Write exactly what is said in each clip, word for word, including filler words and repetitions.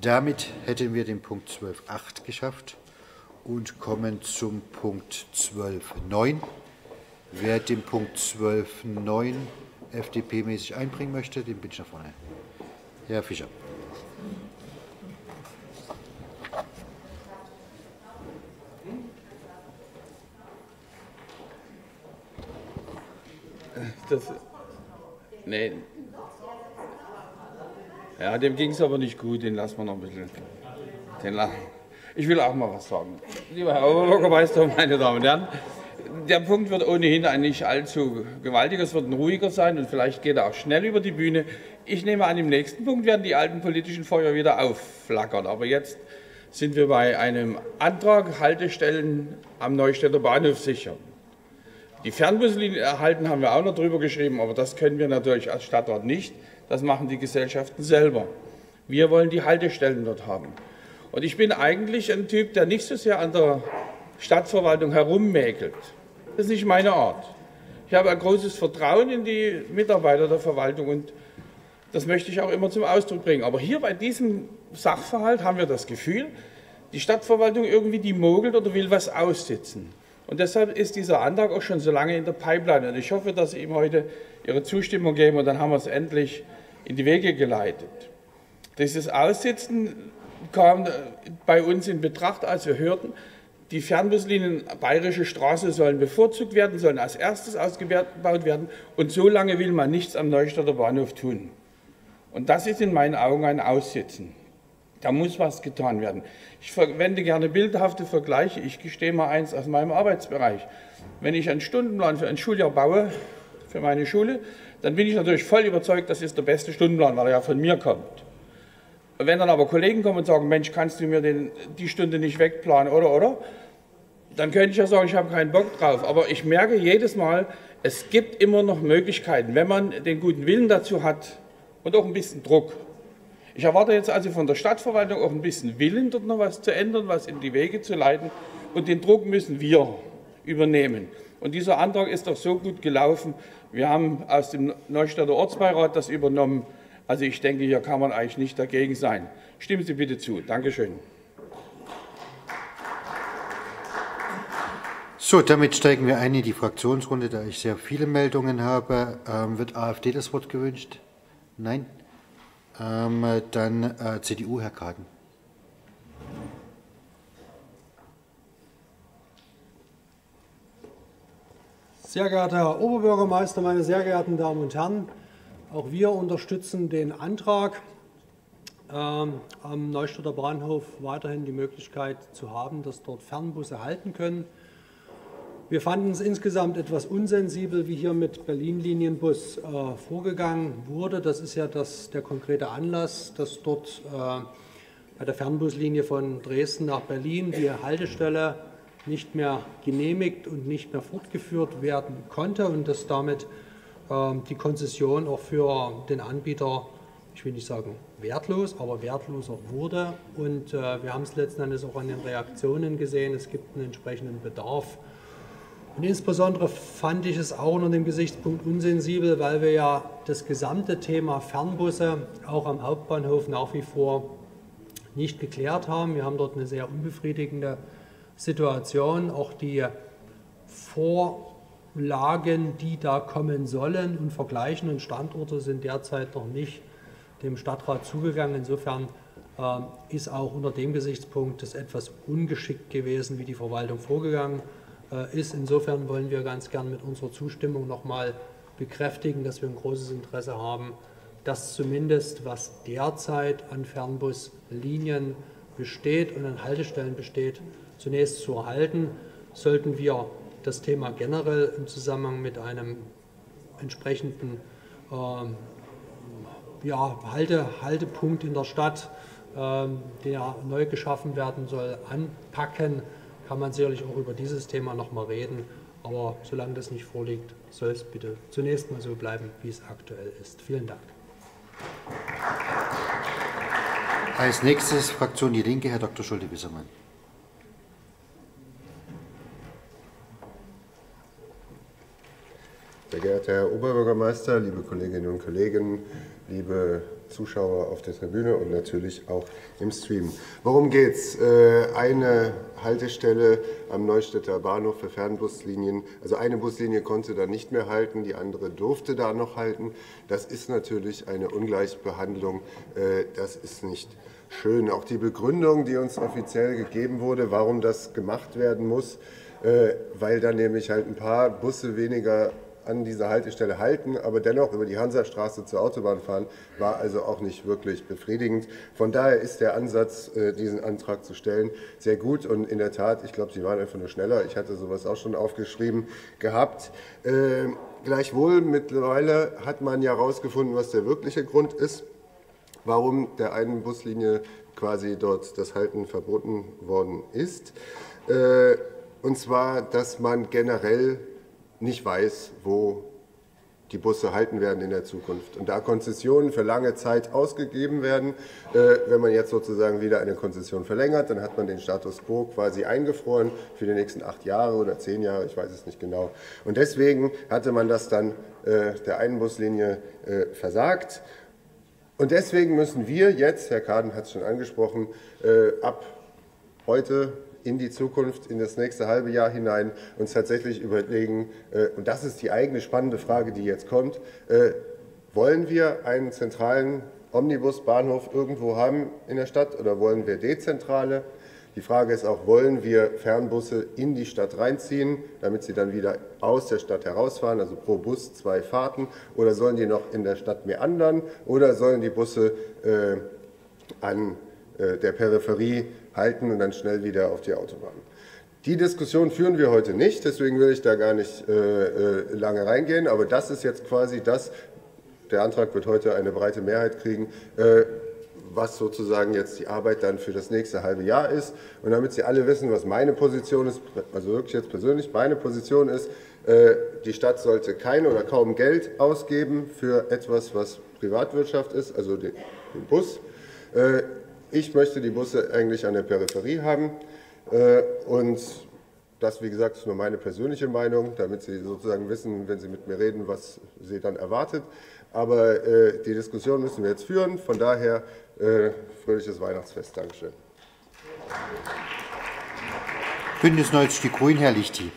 Damit hätten wir den Punkt zwölf Punkt acht geschafft und kommen zum Punkt zwölf Punkt neun. Wer den Punkt zwölf Punkt neun F D P-mäßig einbringen möchte, den bitte ich nach vorne. Herr Fischer. Das, nee. Ja, dem ging es aber nicht gut, den lassen wir noch ein bisschen. Den la ich will auch mal was sagen. Lieber Herr Oberbürgermeister, meine Damen und Herren, der Punkt wird ohnehin ein nicht allzu gewaltiger, es wird ein ruhiger sein und vielleicht geht er auch schnell über die Bühne. Ich nehme an, im nächsten Punkt werden die alten politischen Feuer wieder aufflackern. Aber jetzt sind wir bei einem Antrag, Haltestellen am Neustädter Bahnhof sichern. Die Fernbuslinie erhalten haben wir auch noch drüber geschrieben, aber das können wir natürlich als Stadtrat nicht. Das machen die Gesellschaften selber. Wir wollen die Haltestellen dort haben. Und ich bin eigentlich ein Typ, der nicht so sehr an der Stadtverwaltung herummäkelt. Das ist nicht meine Art. Ich habe ein großes Vertrauen in die Mitarbeiter der Verwaltung und das möchte ich auch immer zum Ausdruck bringen. Aber hier bei diesem Sachverhalt haben wir das Gefühl, die Stadtverwaltung irgendwie die mogelt oder will was aussitzen. Und deshalb ist dieser Antrag auch schon so lange in der Pipeline. Und ich hoffe, dass Sie ihm heute Ihre Zustimmung geben und dann haben wir es endlich in die Wege geleitet. Dieses Aussitzen kam bei uns in Betracht, als wir hörten, die Fernbuslinien Bayerische Straße sollen bevorzugt werden, sollen als erstes ausgebaut werden und so lange will man nichts am Neustädter Bahnhof tun. Und das ist in meinen Augen ein Aussitzen. Da muss was getan werden. Ich verwende gerne bildhafte Vergleiche. Ich gestehe mal eins aus meinem Arbeitsbereich. Wenn ich einen Stundenplan für ein Schuljahr baue, für meine Schule, dann bin ich natürlich voll überzeugt, das ist der beste Stundenplan, weil er ja von mir kommt. Wenn dann aber Kollegen kommen und sagen, Mensch, kannst du mir den, die Stunde nicht wegplanen, oder, oder? Dann könnte ich ja sagen, ich habe keinen Bock drauf. Aber ich merke jedes Mal, es gibt immer noch Möglichkeiten, wenn man den guten Willen dazu hat und auch ein bisschen Druck. Ich erwarte jetzt also von der Stadtverwaltung auch ein bisschen Willen, dort noch was zu ändern, was in die Wege zu leiten. Und den Druck müssen wir übernehmen. Und dieser Antrag ist doch so gut gelaufen. Wir haben aus dem Neustädter Ortsbeirat das übernommen. Also ich denke, hier kann man eigentlich nicht dagegen sein. Stimmen Sie bitte zu. Dankeschön. So, damit steigen wir ein in die Fraktionsrunde, da ich sehr viele Meldungen habe. Ähm, wird AfD das Wort gewünscht? Nein? Ähm, dann äh, C D U, Herr Kaden. Sehr geehrter Herr Oberbürgermeister, meine sehr geehrten Damen und Herren, auch wir unterstützen den Antrag, ähm, am Neustädter Bahnhof weiterhin die Möglichkeit zu haben, dass dort Fernbusse halten können. Wir fanden es insgesamt etwas unsensibel, wie hier mit Berlin-Linienbus äh, vorgegangen wurde. Das ist ja das, der konkrete Anlass, dass dort äh, bei der Fernbuslinie von Dresden nach Berlin die Haltestelle nicht mehr genehmigt und nicht mehr fortgeführt werden konnte und dass damit äh, die Konzession auch für den Anbieter, ich will nicht sagen wertlos, aber wertloser wurde. Und äh, wir haben es letzten Endes auch an den Reaktionen gesehen. Es gibt einen entsprechenden Bedarf. Und insbesondere fand ich es auch unter dem Gesichtspunkt unsensibel, weil wir ja das gesamte Thema Fernbusse auch am Hauptbahnhof nach wie vor nicht geklärt haben. Wir haben dort eine sehr unbefriedigende Situation. Auch die Vorlagen, die da kommen sollen und vergleichenden Standorte sind derzeit noch nicht dem Stadtrat zugegangen. Insofern äh, ist auch unter dem Gesichtspunkt es etwas ungeschickt gewesen, wie die Verwaltung vorgegangen ist. Insofern wollen wir ganz gern mit unserer Zustimmung noch mal bekräftigen, dass wir ein großes Interesse haben, dass zumindest was derzeit an Fernbuslinien besteht und an Haltestellen besteht, zunächst zu erhalten. Sollten wir das Thema generell im Zusammenhang mit einem entsprechenden ähm, ja, Halte, Haltepunkt in der Stadt, ähm, der neu geschaffen werden soll, anpacken, kann man sicherlich auch über dieses Thema noch mal reden. Aber solange das nicht vorliegt, soll es bitte zunächst mal so bleiben, wie es aktuell ist. Vielen Dank. Als nächstes Fraktion Die Linke, Herr Doktor Schulte-Wissermann. Sehr geehrter Herr Oberbürgermeister, liebe Kolleginnen und Kollegen, liebe Zuschauer auf der Tribüne und natürlich auch im Stream. Worum geht's? Äh, eine Haltestelle am Neustädter Bahnhof für Fernbuslinien, also eine Buslinie konnte da nicht mehr halten, die andere durfte da noch halten. Das ist natürlich eine Ungleichbehandlung, äh, das ist nicht schön. Auch die Begründung, die uns offiziell gegeben wurde, warum das gemacht werden muss, äh, weil dann nämlich halt ein paar Busse weniger an dieser Haltestelle halten, aber dennoch über die Hansastraße zur Autobahn fahren, war also auch nicht wirklich befriedigend. Von daher ist der Ansatz, diesen Antrag zu stellen, sehr gut und in der Tat, ich glaube, Sie waren einfach nur schneller, ich hatte sowas auch schon aufgeschrieben gehabt. Äh, gleichwohl, mittlerweile hat man ja herausgefunden, was der wirkliche Grund ist, warum der einen Buslinie quasi dort das Halten verboten worden ist. Äh, und zwar, dass man generell nicht weiß, wo die Busse halten werden in der Zukunft. Und da Konzessionen für lange Zeit ausgegeben werden, äh, wenn man jetzt sozusagen wieder eine Konzession verlängert, dann hat man den Status quo quasi eingefroren für die nächsten acht Jahre oder zehn Jahre, ich weiß es nicht genau. Und deswegen hatte man das dann äh, der einen Buslinie äh, versagt. Und deswegen müssen wir jetzt, Herr Kaden hat es schon angesprochen, äh, ab heute in die Zukunft, in das nächste halbe Jahr hinein uns tatsächlich überlegen, äh, und das ist die eigene spannende Frage, die jetzt kommt, äh, wollen wir einen zentralen Omnibusbahnhof irgendwo haben in der Stadt oder wollen wir dezentrale? Die Frage ist auch, wollen wir Fernbusse in die Stadt reinziehen, damit sie dann wieder aus der Stadt herausfahren, also pro Bus zwei Fahrten, oder sollen die noch in der Stadt meandern oder sollen die Busse äh, an äh, der Peripherie halten und dann schnell wieder auf die Autobahn. Die Diskussion führen wir heute nicht, deswegen will ich da gar nicht äh, lange reingehen, aber das ist jetzt quasi das, der Antrag wird heute eine breite Mehrheit kriegen, äh, was sozusagen jetzt die Arbeit dann für das nächste halbe Jahr ist. Und damit Sie alle wissen, was meine Position ist, also wirklich jetzt persönlich, meine Position ist, äh, die Stadt sollte kein oder kaum Geld ausgeben für etwas, was Privatwirtschaft ist, also den, den Bus. Äh, Ich möchte die Busse eigentlich an der Peripherie haben und das, wie gesagt, ist nur meine persönliche Meinung, damit Sie sozusagen wissen, wenn Sie mit mir reden, was Sie dann erwartet. Aber die Diskussion müssen wir jetzt führen, von daher fröhliches Weihnachtsfest. Dankeschön. Bündnis neunzig Die Grünen, Herr Lichty.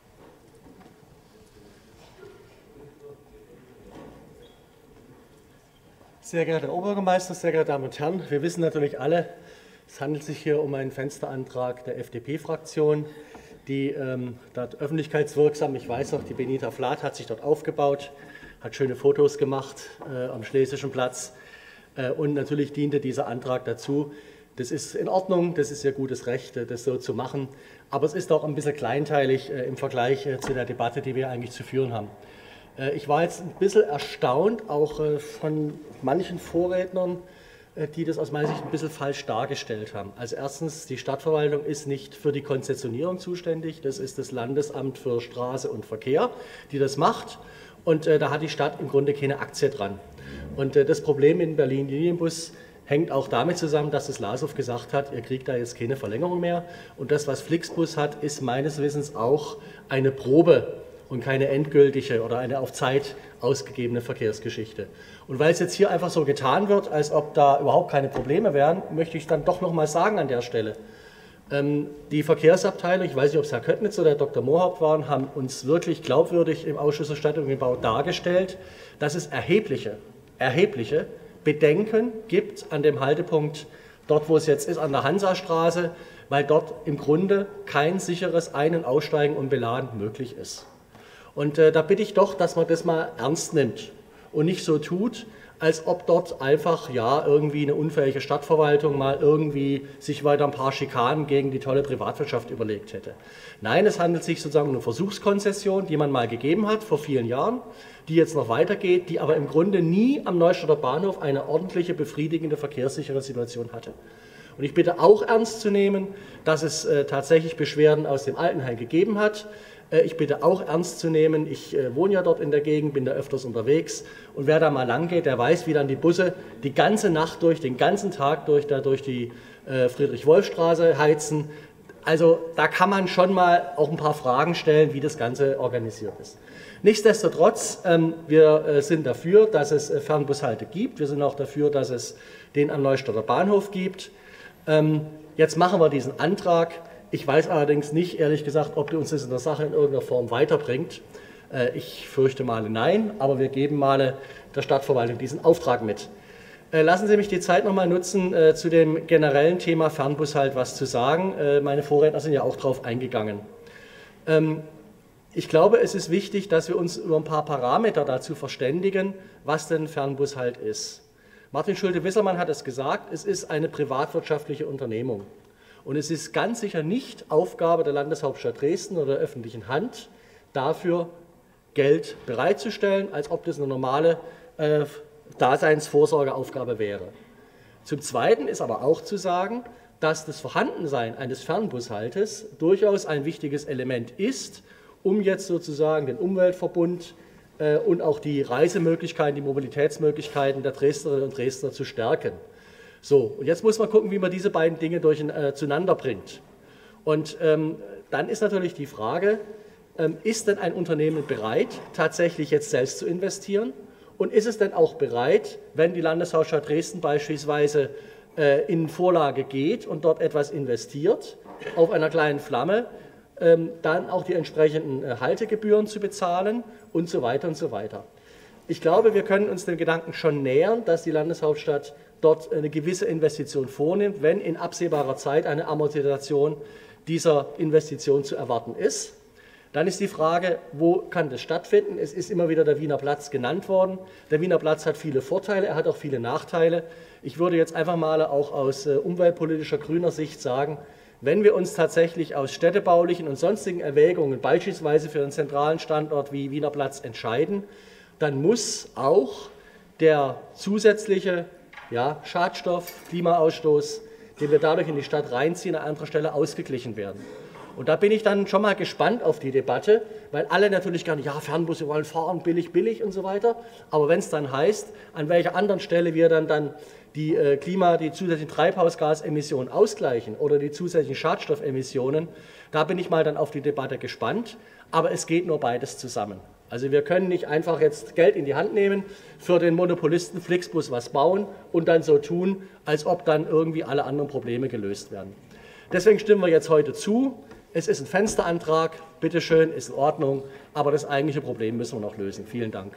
Sehr geehrter Herr Oberbürgermeister, sehr geehrte Damen und Herren, wir wissen natürlich alle, es handelt sich hier um einen Fensterantrag der F D P-Fraktion, die ähm, dort öffentlichkeitswirksam, ich weiß auch, die Benita Flath hat sich dort aufgebaut, hat schöne Fotos gemacht äh, am Schlesischen Platz äh, und natürlich diente dieser Antrag dazu. Das ist in Ordnung, das ist ihr gutes Recht, das so zu machen, aber es ist auch ein bisschen kleinteilig äh, im Vergleich äh, zu der Debatte, die wir eigentlich zu führen haben. Ich war jetzt ein bisschen erstaunt, auch von manchen Vorrednern, die das aus meiner Sicht ein bisschen falsch dargestellt haben. Also erstens, die Stadtverwaltung ist nicht für die Konzessionierung zuständig, das ist das Landesamt für Straße und Verkehr, die das macht. Und da hat die Stadt im Grunde keine Aktie dran. Und das Problem in Berlin-Linienbus hängt auch damit zusammen, dass das LASUF gesagt hat, ihr kriegt da jetzt keine Verlängerung mehr. Und das, was Flixbus hat, ist meines Wissens auch eine Probe und keine endgültige oder eine auf Zeit ausgegebene Verkehrsgeschichte. Und weil es jetzt hier einfach so getan wird, als ob da überhaupt keine Probleme wären, möchte ich dann doch noch mal sagen an der Stelle. Ähm, die Verkehrsabteilung, ich weiß nicht, ob es Herr Köttnitz oder Herr Doktor Mohaupt waren, haben uns wirklich glaubwürdig im Ausschuss Erstattung und Gebau dargestellt, dass es erhebliche, erhebliche Bedenken gibt an dem Haltepunkt dort, wo es jetzt ist, an der Hansastraße, weil dort im Grunde kein sicheres Ein- und Aussteigen und Beladen möglich ist. Und äh, da bitte ich doch, dass man das mal ernst nimmt und nicht so tut, als ob dort einfach ja irgendwie eine unfähige Stadtverwaltung mal irgendwie sich weiter ein paar Schikanen gegen die tolle Privatwirtschaft überlegt hätte. Nein, es handelt sich sozusagen um eine Versuchskonzession, die man mal gegeben hat vor vielen Jahren, die jetzt noch weitergeht, die aber im Grunde nie am Neustädter Bahnhof eine ordentliche, befriedigende, verkehrssichere Situation hatte. Und ich bitte auch ernst zu nehmen, dass es äh, tatsächlich Beschwerden aus dem Altenheim gegeben hat. Ich bitte auch ernst zu nehmen, ich wohne ja dort in der Gegend, bin da öfters unterwegs und wer da mal lang geht, der weiß, wie dann die Busse die ganze Nacht durch, den ganzen Tag durch, da durch die Friedrich-Wolf-Straße heizen. Also da kann man schon mal auch ein paar Fragen stellen, wie das Ganze organisiert ist. Nichtsdestotrotz, ähm, wir äh, sind dafür, dass es äh, Fernbushalte gibt. Wir sind auch dafür, dass es den am Neustadter Bahnhof gibt. Ähm, jetzt machen wir diesen Antrag. Ich weiß allerdings nicht, ehrlich gesagt, ob uns das in der Sache in irgendeiner Form weiterbringt. Äh, ich fürchte mal nein, aber wir geben mal der Stadtverwaltung diesen Auftrag mit. Äh, lassen Sie mich die Zeit noch mal nutzen, äh, zu dem generellen Thema Fernbushalt was zu sagen. Äh, meine Vorredner sind ja auch darauf eingegangen. Ähm, Ich glaube, es ist wichtig, dass wir uns über ein paar Parameter dazu verständigen, was denn Fernbushalt ist. Martin Schulte-Wissermann hat es gesagt, es ist eine privatwirtschaftliche Unternehmung. Und es ist ganz sicher nicht Aufgabe der Landeshauptstadt Dresden oder der öffentlichen Hand, dafür Geld bereitzustellen, als ob das eine normale äh, Daseinsvorsorgeaufgabe wäre. Zum Zweiten ist aber auch zu sagen, dass das Vorhandensein eines Fernbushaltes durchaus ein wichtiges Element ist, um jetzt sozusagen den Umweltverbund äh, und auch die Reisemöglichkeiten, die Mobilitätsmöglichkeiten der Dresdnerinnen und Dresdner zu stärken. So, und jetzt muss man gucken, wie man diese beiden Dinge durch, äh, zueinander bringt. Und ähm, dann ist natürlich die Frage, ähm, ist denn ein Unternehmen bereit, tatsächlich jetzt selbst zu investieren? Und ist es denn auch bereit, wenn die Landeshauptstadt Dresden beispielsweise äh, in Vorlage geht und dort etwas investiert, auf einer kleinen Flamme, dann auch die entsprechenden Haltegebühren zu bezahlen und so weiter und so weiter. Ich glaube, wir können uns dem Gedanken schon nähern, dass die Landeshauptstadt dort eine gewisse Investition vornimmt, wenn in absehbarer Zeit eine Amortisation dieser Investition zu erwarten ist. Dann ist die Frage, wo kann das stattfinden? Es ist immer wieder der Wiener Platz genannt worden. Der Wiener Platz hat viele Vorteile, er hat auch viele Nachteile. Ich würde jetzt einfach mal auch aus umweltpolitischer grüner Sicht sagen, wenn wir uns tatsächlich aus städtebaulichen und sonstigen Erwägungen beispielsweise für einen zentralen Standort wie Wiener Platz entscheiden, dann muss auch der zusätzliche ja, Schadstoff, Klimaausstoß, den wir dadurch in die Stadt reinziehen, an anderer Stelle ausgeglichen werden. Und da bin ich dann schon mal gespannt auf die Debatte, weil alle natürlich gerne, ja, Fernbusse wollen fahren, billig, billig und so weiter. Aber wenn es dann heißt, an welcher anderen Stelle wir dann, dann die äh, Klima, die zusätzlichen Treibhausgasemissionen ausgleichen oder die zusätzlichen Schadstoffemissionen, da bin ich mal dann auf die Debatte gespannt. Aber es geht nur beides zusammen. Also wir können nicht einfach jetzt Geld in die Hand nehmen, für den Monopolisten Flixbus was bauen und dann so tun, als ob dann irgendwie alle anderen Probleme gelöst werden. Deswegen stimmen wir jetzt heute zu. Es ist ein Fensterantrag, bitteschön, ist in Ordnung, aber das eigentliche Problem müssen wir noch lösen. Vielen Dank.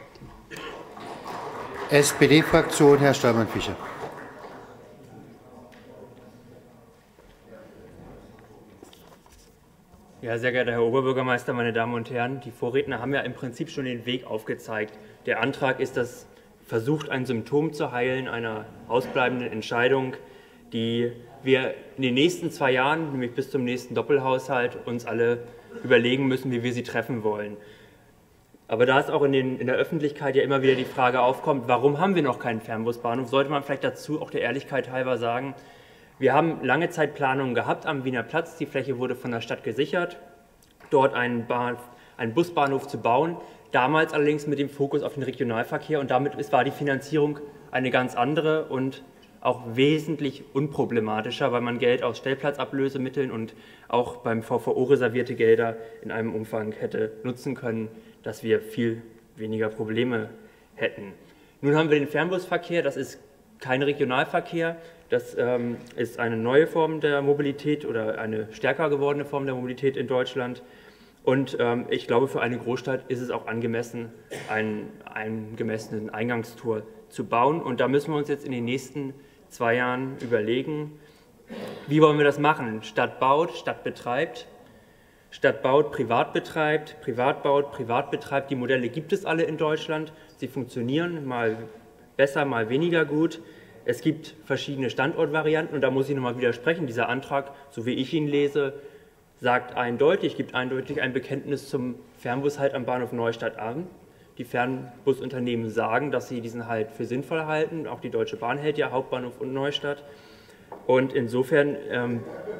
S P D-Fraktion, Herr Stallmann-Fischer. Ja, sehr geehrter Herr Oberbürgermeister, meine Damen und Herren, die Vorredner haben ja im Prinzip schon den Weg aufgezeigt. Der Antrag ist das versucht, ein Symptom zu heilen einer ausbleibenden Entscheidung, die wir in den nächsten zwei Jahren, nämlich bis zum nächsten Doppelhaushalt, uns alle überlegen müssen, wie wir sie treffen wollen. Aber da es auch in, den, in der Öffentlichkeit ja immer wieder die Frage aufkommt, warum haben wir noch keinen Fernbusbahnhof, sollte man vielleicht dazu auch der Ehrlichkeit halber sagen, wir haben lange Zeit Planungen gehabt am Wiener Platz, die Fläche wurde von der Stadt gesichert, dort einen, Bahn, einen Busbahnhof zu bauen, damals allerdings mit dem Fokus auf den Regionalverkehr und damit ist, war die Finanzierung eine ganz andere und auch wesentlich unproblematischer, weil man Geld aus Stellplatzablösemitteln und auch beim V V O reservierte Gelder in einem Umfang hätte nutzen können, dass wir viel weniger Probleme hätten. Nun haben wir den Fernbusverkehr, das ist kein Regionalverkehr, das ähm, ist eine neue Form der Mobilität oder eine stärker gewordene Form der Mobilität in Deutschland. Und ähm, ich glaube, für eine Großstadt ist es auch angemessen, einen angemessenen Eingangstor zu bauen. Und da müssen wir uns jetzt in den nächsten zwei Jahren überlegen, wie wollen wir das machen? Stadt baut, Stadt betreibt. Stadt baut, privat betreibt, privat baut, privat betreibt. Die Modelle gibt es alle in Deutschland. Sie funktionieren mal besser, mal weniger gut. Es gibt verschiedene Standortvarianten und da muss ich nochmal widersprechen. Dieser Antrag, so wie ich ihn lese, sagt eindeutig, gibt eindeutig ein Bekenntnis zum Fernbushalt am Bahnhof Neustadt an. Die Fernbusunternehmen sagen, dass sie diesen Halt für sinnvoll halten. Auch die Deutsche Bahn hält ja Hauptbahnhof und Neustadt. Und insofern ähm,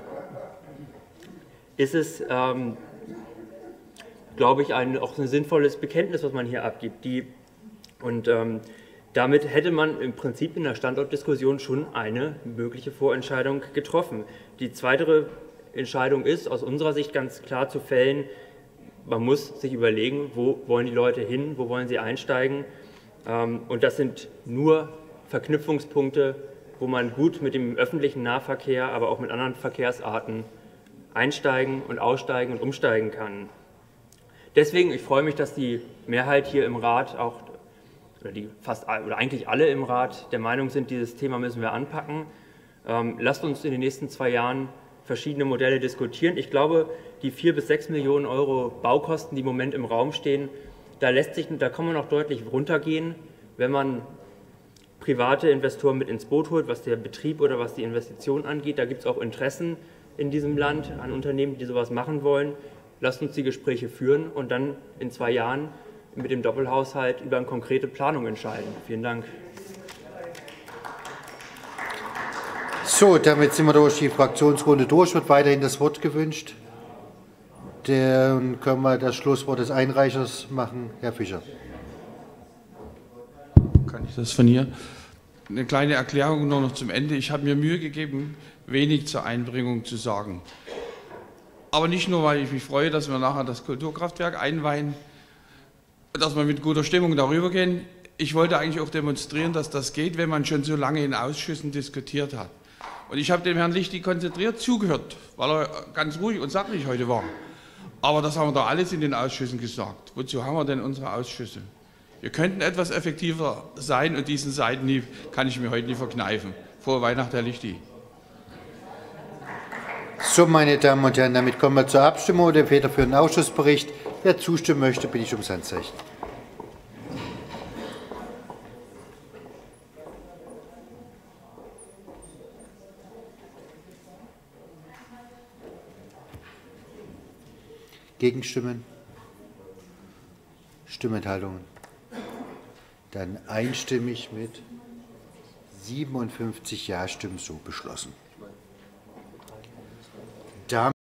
ist es, ähm, glaube ich, ein, auch ein sinnvolles Bekenntnis, was man hier abgibt. Die, und ähm, damit hätte man im Prinzip in der Standortdiskussion schon eine mögliche Vorentscheidung getroffen. Die zweite Entscheidung ist aus unserer Sicht ganz klar zu fällen. Man muss sich überlegen, wo wollen die Leute hin, wo wollen sie einsteigen. Und das sind nur Verknüpfungspunkte, wo man gut mit dem öffentlichen Nahverkehr, aber auch mit anderen Verkehrsarten einsteigen und aussteigen und umsteigen kann. Deswegen, ich freue mich, dass die Mehrheit hier im Rat auch, oder, die fast, oder eigentlich alle im Rat der Meinung sind, dieses Thema müssen wir anpacken. Ähm, lasst uns in den nächsten zwei Jahren verschiedene Modelle diskutieren. Ich glaube, die vier bis sechs Millionen Euro Baukosten, die im Moment im Raum stehen, da lässt sich, da kann man noch deutlich runtergehen, wenn man private Investoren mit ins Boot holt, was der Betrieb oder was die Investition angeht. Da gibt es auch Interessen in diesem Land an Unternehmen, die sowas machen wollen. Lasst uns die Gespräche führen und dann in zwei Jahren mit dem Doppelhaushalt über eine konkrete Planung entscheiden. Vielen Dank. So, damit sind wir durch die Fraktionsrunde durch. Wird weiterhin das Wort gewünscht? Dann können wir das Schlusswort des Einreichers machen. Herr Fischer. Kann ich das von hier? Eine kleine Erklärung nur noch zum Ende. Ich habe mir Mühe gegeben, wenig zur Einbringung zu sagen. Aber nicht nur, weil ich mich freue, dass wir nachher das Kulturkraftwerk einweihen, dass wir mit guter Stimmung darüber gehen. Ich wollte eigentlich auch demonstrieren, dass das geht, wenn man schon so lange in Ausschüssen diskutiert hat. Und ich habe dem Herrn Lichty konzentriert zugehört, weil er ganz ruhig und sachlich heute war. Aber das haben wir doch alles in den Ausschüssen gesagt. Wozu haben wir denn unsere Ausschüsse? Wir könnten etwas effektiver sein und diesen Seitenhieb kann ich mir heute nicht verkneifen. Frohe Weihnachten, Herr Lichty. So, meine Damen und Herren, damit kommen wir zur Abstimmung. Der federführende Ausschussbericht. Wer zustimmen möchte, bitte ich ums Handzeichen. Gegenstimmen? Stimmenthaltungen? Dann einstimmig mit siebenundfünfzig Ja-Stimmen so beschlossen. Damit